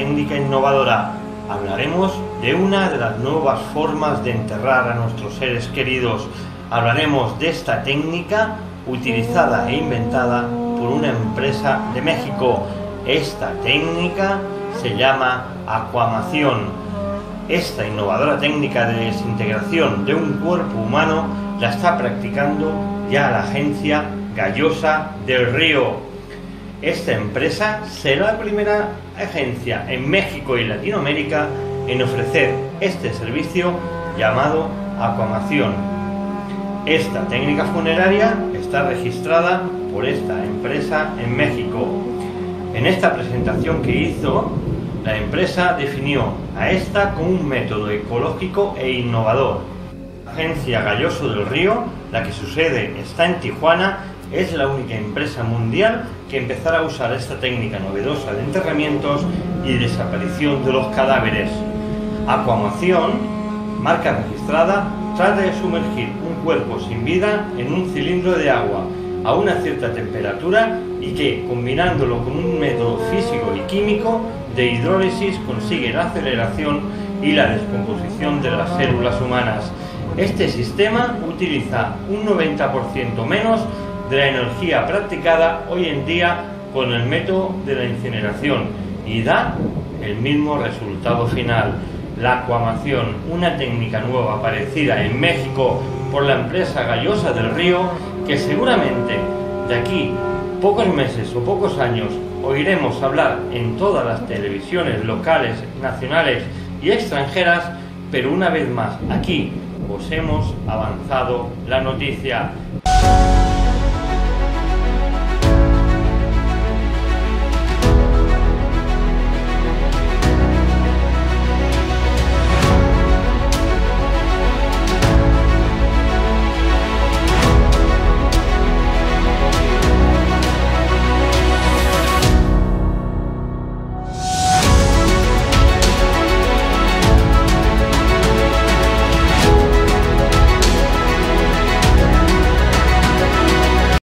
técnica innovadora. Hablaremos de una de las nuevas formas de enterrar a nuestros seres queridos. Hablaremos de esta técnica utilizada e inventada por una empresa de México. Esta técnica se llama acuamación. Esta innovadora técnica de desintegración de un cuerpo humano la está practicando ya la agencia Gallosa del Río. Esta empresa será la primera agencia en México y Latinoamérica en ofrecer este servicio llamado acuamación. Esta técnica funeraria está registrada por esta empresa en México. En esta presentación que hizo, la empresa definió a esta como un método ecológico e innovador. La agencia Galloso del Río, la que su sede está en Tijuana, es la única empresa mundial que empezará a usar esta técnica novedosa de enterramientos y desaparición de los cadáveres. Acuamación, marca registrada, trata de sumergir un cuerpo sin vida en un cilindro de agua a una cierta temperatura y que, combinándolo con un método físico y químico de hidrólisis, consigue la aceleración y la descomposición de las células humanas. Este sistema utiliza un 90% menos de la energía practicada hoy en día con el método de la incineración y da el mismo resultado final. La acuamación, una técnica nueva aparecida en México por la empresa Gallosa del Río, que seguramente de aquí pocos meses o pocos años oiremos hablar en todas las televisiones locales, nacionales y extranjeras, pero una vez más aquí os hemos avanzado la noticia.